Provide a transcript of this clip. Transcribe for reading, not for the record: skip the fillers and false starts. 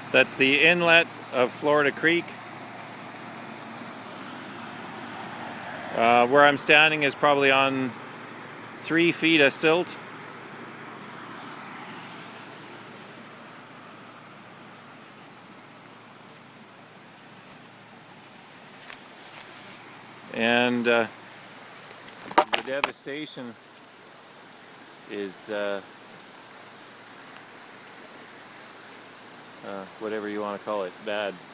That's the inlet of Florida Creek. Where I'm standing is probably on 3 feet of silt. And the devastation is whatever you want to call it, bad.